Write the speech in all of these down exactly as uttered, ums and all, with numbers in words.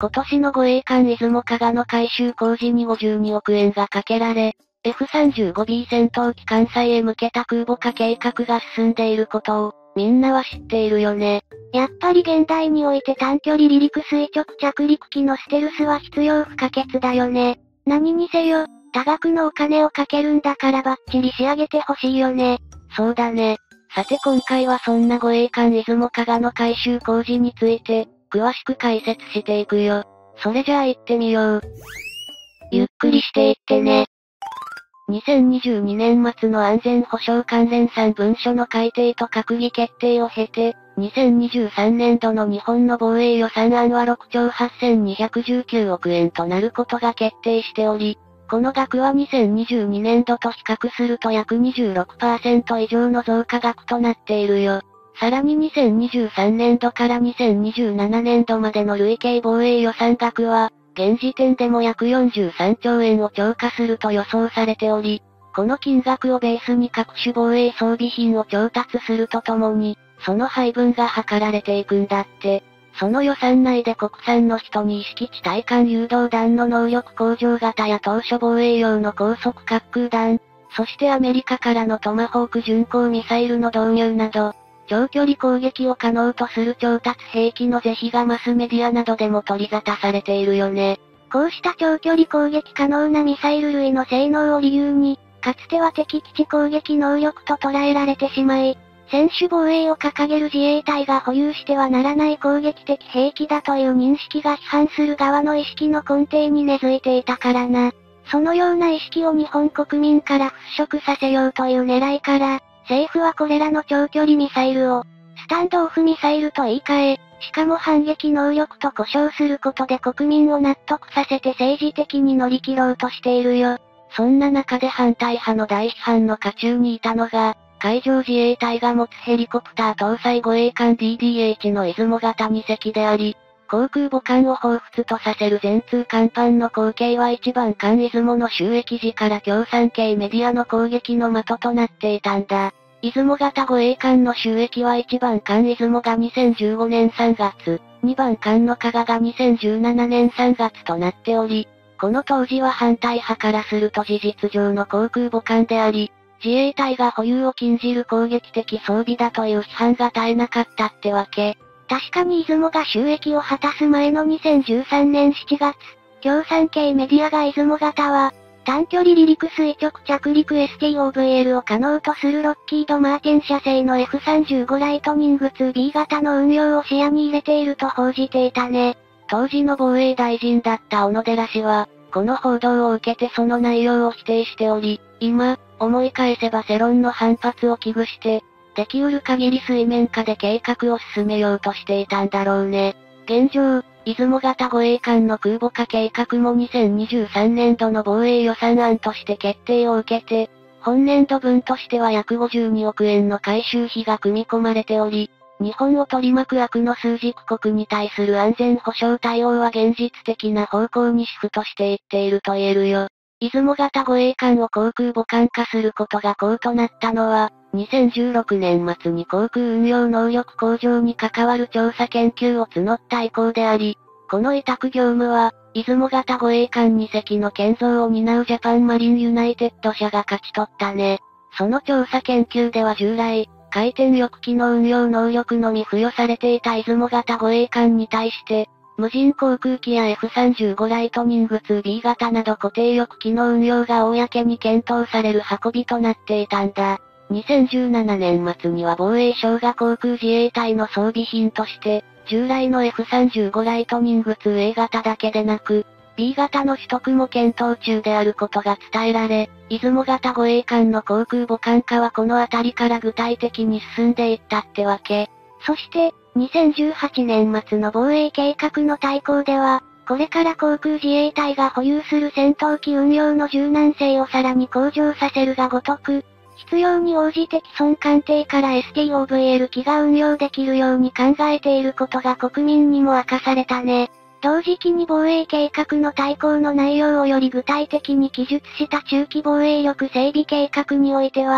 今年の護衛艦出雲加賀の改修工事にごじゅうにおくえんがかけられ、エフさんじゅうごビー 戦闘機艦載へ向けた空母化計画が進んでいることを、みんなは知っているよね。 やっぱり現代において短距離離陸垂直着陸機のステルスは必要不可欠だよね。何にせよ、多額のお金をかけるんだからバッチリ仕上げてほしいよね。 そうだね。さて今回はそんな護衛艦出雲加賀の改修工事について、詳しく解説していくよ。それじゃあ行ってみよう。ゆっくりしていってね。にせんにじゅうにねん末の安全保障関連さん文書の改定と閣議決定を経て、にせんにじゅうさんねんどの日本の防衛予算案はろくちょうはっせんにひゃくじゅうきゅうおくえんとなることが決定しており、この額はにせんにじゅうにねんどと比較すると約 にじゅうろくパーセント 以上の増加額となっているよ。さらににせんにじゅうさんねんどからにせんにじゅうななねんどまでの累計防衛予算額は、現時点でも約よんじゅうさんちょうえんを超過すると予想されており、この金額をベースに各種防衛装備品を調達するとともに、その配分が図られていくんだって。その予算内で国産の人に意識地対艦誘導弾の能力向上型や当初防衛用の高速滑空弾、そしてアメリカからのトマホーク巡航ミサイルの導入など、長距離攻撃を可能とする調達兵器の是非がマスメディアなどでも取り沙汰されているよね。 こうした長距離攻撃可能なミサイル類の性能を理由に、かつては敵基地攻撃能力と捉えられてしまい、専守防衛を掲げる自衛隊が保有してはならない攻撃的兵器だという認識が批判する側の意識の根底に根付いていたからな。そのような意識を日本国民から払拭させようという狙いから、政府はこれらの長距離ミサイルを、スタンドオフミサイルと言い換え、しかも反撃能力と呼称することで国民を納得させて政治的に乗り切ろうとしているよ。 そんな中で反対派の大批判の渦中にいたのが、海上自衛隊が持つヘリコプター搭載護衛艦 ディーディーエイチ の出雲型にせきであり、航空母艦を彷彿とさせる全通甲板の光景は一番艦出雲の収益時から共産系メディアの攻撃の的となっていたんだ。出雲型護衛艦の収益はいちばん艦出雲がにせんじゅうごねんさんがつ、にばん艦の加賀がにせんじゅうななねんさんがつとなっており、この当時は反対派からすると事実上の航空母艦であり、自衛隊が保有を禁じる攻撃的装備だという批判が絶えなかったってわけ。 確かに出雲が収益を果たす前のにせんじゅうさんねんしちがつ、共産系メディアが出雲型は、短距離離陸垂直着陸 エスティーオーブイエル を可能とするロッキード・マーティン社製の エフさんじゅうご ライトニング ツービー 型の運用を視野に入れていると報じていたね。 当時の防衛大臣だった小野寺氏は、この報道を受けてその内容を否定しており、今、思い返せば世論の反発を危惧して、できうる限り水面下で計画を進めようとしていたんだろうね。現状、出雲型護衛艦の空母化計画もにせんにじゅうさんねんどの防衛予算案として決定を受けて、本年度分としては約ごじゅうにおくえんの改修費が組み込まれており、日本を取り巻く悪の枢軸国に対する安全保障対応は現実的な方向にシフトしていっていると言えるよ。出雲型護衛艦を航空母艦化することが功となったのは、にせんじゅうろくねん末に航空運用能力向上に関わる調査研究を募った意向であり、この委託業務は、出雲型護衛艦にせきの建造を担うジャパンマリンユナイテッド社が勝ち取ったね。その調査研究では従来、回転翼機の運用能力のみ付与されていた出雲型護衛艦に対して、無人航空機や エフさんじゅうご ライトニング ツービー 型など固定翼機の運用が公に検討される運びとなっていたんだ。にせんじゅうななねん末には防衛省が航空自衛隊の装備品として、従来の エフさんじゅうご ライトニング ツーエー 型だけでなく、ビー 型の取得も検討中であることが伝えられ、出雲型護衛艦の航空母艦化はこのあたりから具体的に進んでいったってわけ。 そして、にせんじゅうはちねん末の防衛計画の大綱では、これから航空自衛隊が保有する戦闘機運用の柔軟性をさらに向上させるがごとく、必要に応じて既存艦艇から エスティーオーブイエル 機が運用できるように考えていることが国民にも明かされたね。同時期に防衛計画の大綱の内容をより具体的に記述した中期防衛力整備計画においては、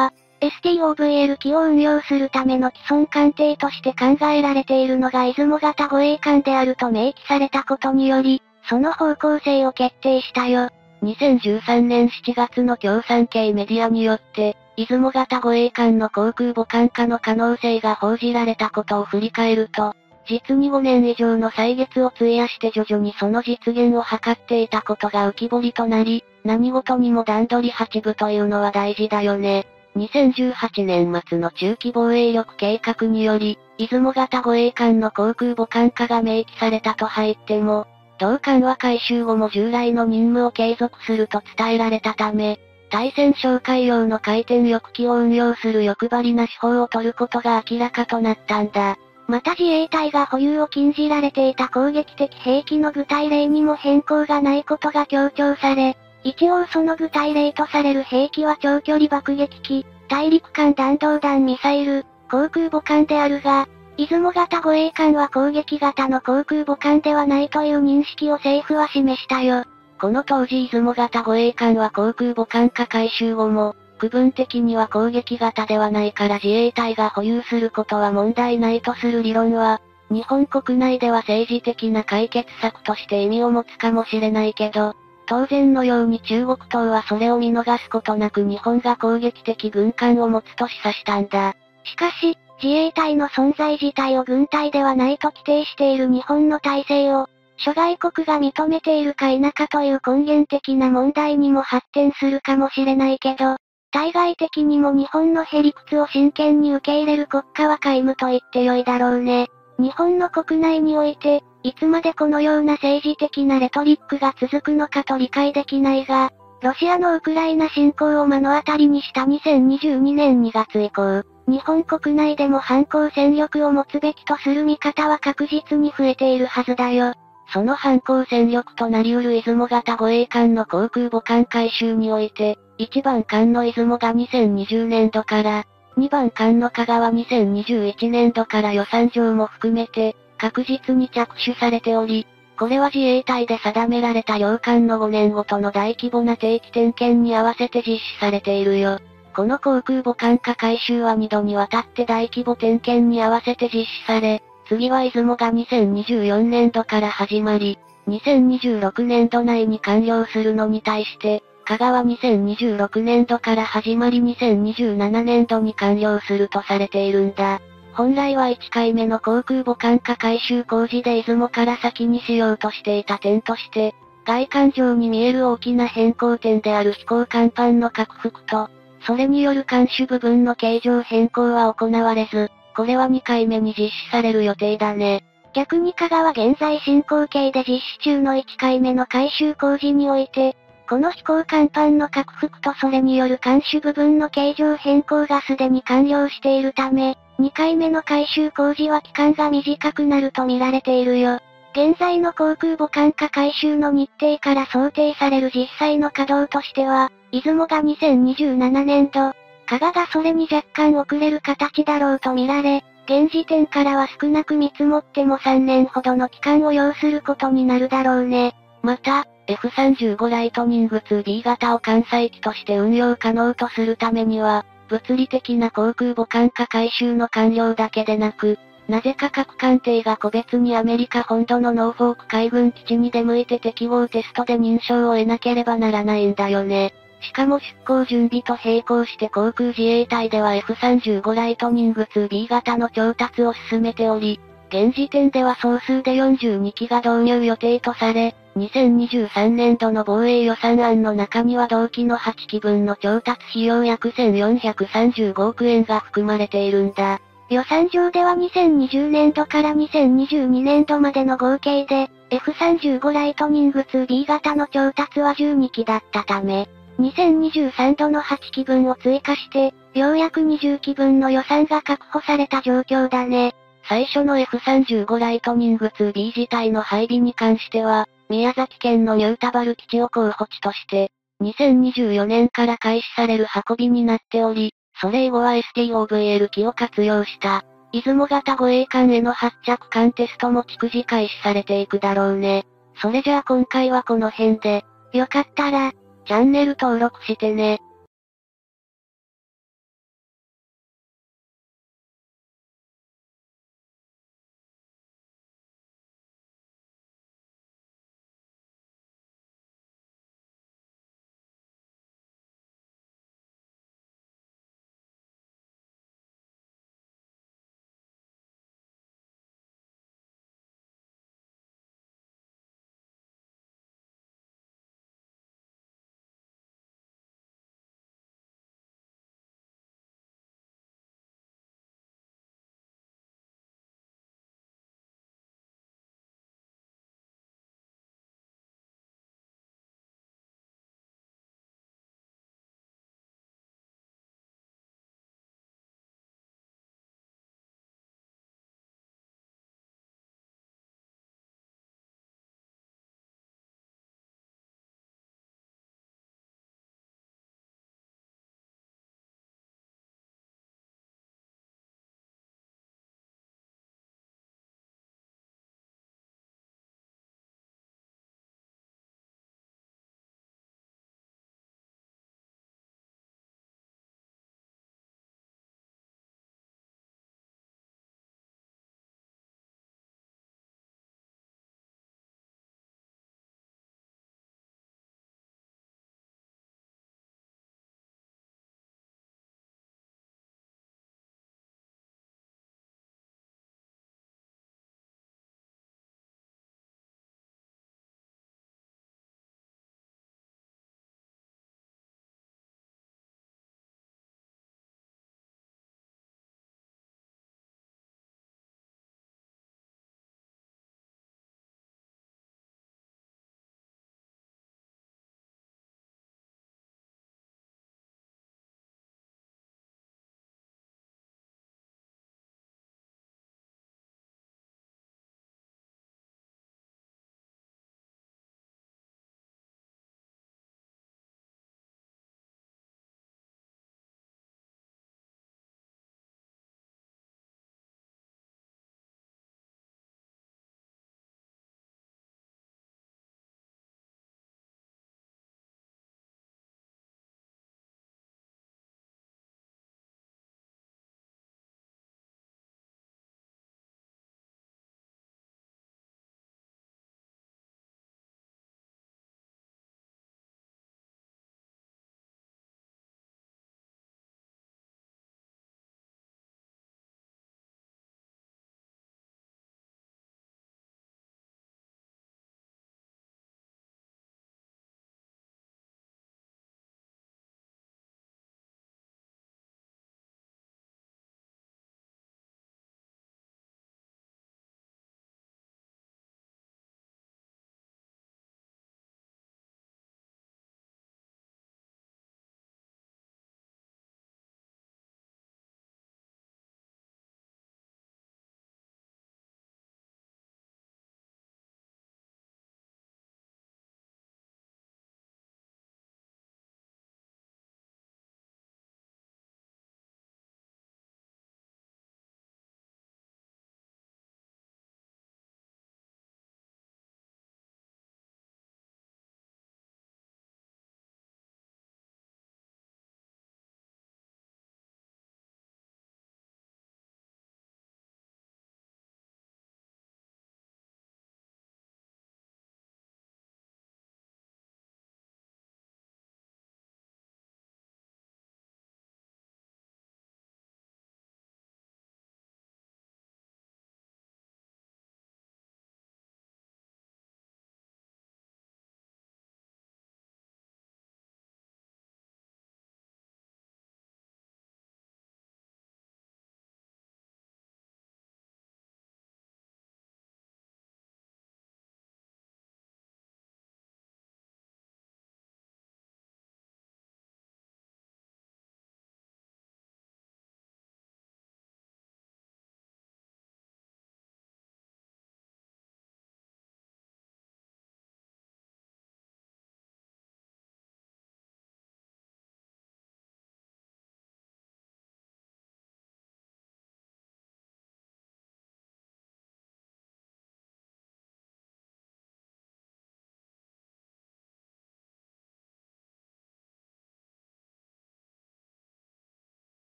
エスティーオーブイエル 機を運用するための既存艦艇として考えられているのが出雲型護衛艦であると明記されたことにより、その方向性を決定したよ。 にせんじゅうさんねんしちがつの共産系メディアによって、出雲型護衛艦の航空母艦化の可能性が報じられたことを振り返ると、実にごねん以上の歳月を費やして徐々にその実現を図っていたことが浮き彫りとなり、何事にも段取り八分というのは大事だよね。にせんじゅうはちねん末の中期防衛力計画により、出雲型護衛艦の航空母艦化が明記されたと入っても、同艦は改修後も従来の任務を継続すると伝えられたため、対戦哨戒用の回転翼機を運用する欲張りな手法を取ることが明らかとなったんだ。 また自衛隊が保有を禁じられていた攻撃的兵器の具体例にも変更がないことが強調され、一応その具体例とされる兵器は長距離爆撃機、大陸間弾道弾ミサイル、航空母艦であるが、出雲型護衛艦は攻撃型の航空母艦ではないという認識を政府は示したよ。 この当時出雲型護衛艦は航空母艦化改修後も、区分的には攻撃型ではないから自衛隊が保有することは問題ないとする理論は、日本国内では政治的な解決策として意味を持つかもしれないけど、当然のように中国党はそれを見逃すことなく日本が攻撃的軍艦を持つと示唆したんだ。 しかし、自衛隊の存在自体を軍隊ではないと規定している日本の体制を、諸外国が認めているか否かという根源的な問題にも発展するかもしれないけど、対外的にも日本のへ理屈を真剣に受け入れる国家は皆無と言ってよいだろうね。日本の国内において、いつまでこのような政治的なレトリックが続くのかと理解できないが、ロシアのウクライナ侵攻を目の当たりにしたにせんにじゅうにねんにがつ以降、日本国内でも反抗戦力を持つべきとする見方は確実に増えているはずだよ。 その反抗戦力となり得る出雲型護衛艦の航空母艦改修において、いちばん艦の出雲がにせんにじゅうねんどから、にばん艦の加賀はにせんにじゅういちねんどから予算上も含めて、確実に着手されており、これは自衛隊で定められた両艦のごねんごとの大規模な定期点検に合わせて実施されているよ。この航空母艦化改修はにどにわたって大規模点検に合わせて実施され、次は出雲がにせんにじゅうよねんどから始まり、にせんにじゅうろくねんど内に完了するのに対して、加賀はにせんにじゅうろくねんどから始まりにせんにじゅうななねんどに完了するとされているんだ。本来はいっかいめの航空母艦化改修工事で出雲から先にしようとしていた点として、外観上に見える大きな変更点である飛行甲板の拡幅と、それによる艦首部分の形状変更は行われず、これはにかいめに実施される予定だね。 逆に加賀は現在進行形で実施中のいっかいめの改修工事において、この飛行甲板の拡幅とそれによる艦首部分の形状変更がすでに完了しているため、にかいめの改修工事は期間が短くなると見られているよ。現在の航空母艦化改修の日程から想定される実際の稼働としては、出雲がにせんにじゅうななねんど、加賀がそれに若干遅れる形だろうと見られ、現時点からは少なく見積もってもさんねんほどの期間を要することになるだろうね。 また、エフさんじゅうご ライトニング ツービー 型を艦載機として運用可能とするためには、物理的な航空母艦化改修の完了だけでなく、なぜか各艦艇が個別にアメリカ本土のノーフォーク海軍基地に出向いて適合テストで認証を得なければならないんだよね。しかも出航準備と並行して航空自衛隊では エフさんじゅうご ライトニング ツービー 型の調達を進めており、現時点では総数でよんじゅうにきが導入予定とされ、にせんにじゅうさんねんどの防衛予算案の中には同機のはちきぶんの調達費用約せんよんひゃくさんじゅうごおくえんが含まれているんだ。 予算上ではにせんにじゅうねんどからにせんにじゅうにねんどまでの合計で、エフさんじゅうご ライトニング ツービー 型の調達はじゅうにきだったため、にせんにじゅうさんどのはちきぶんを追加して、ようやくにじゅっきぶんの予算が確保された状況だね。 最初の エフさんじゅうご ライトニング ツービー 自体の配備に関しては、宮崎県のニュータバル基地を候補地として、にせんにじゅうよねんから開始される運びになっており、それ以後は エスティーオーブイエル 機を活用した、出雲型護衛艦への発着艦テストも逐次開始されていくだろうね。それじゃあ今回はこの辺で、 よかったら、 チャンネル登録してね。